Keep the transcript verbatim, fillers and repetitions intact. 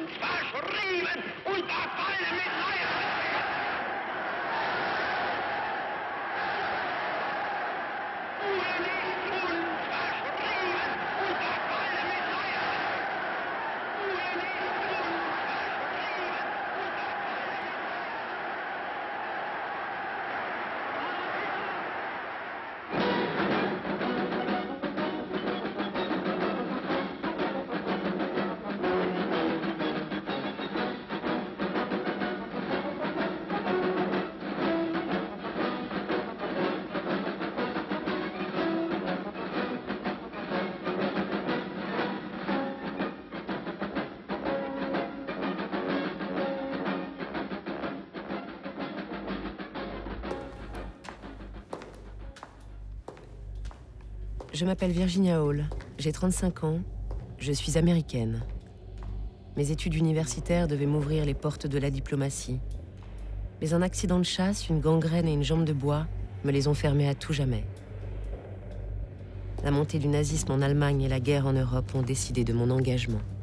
Unverschrieben unter Palme mit Leier! Je m'appelle Virginia Hall, j'ai trente-cinq ans, je suis américaine. Mes études universitaires devaient m'ouvrir les portes de la diplomatie. Mais un accident de chasse, une gangrène et une jambe de bois me les ont fermées à tout jamais. La montée du nazisme en Allemagne et la guerre en Europe ont décidé de mon engagement.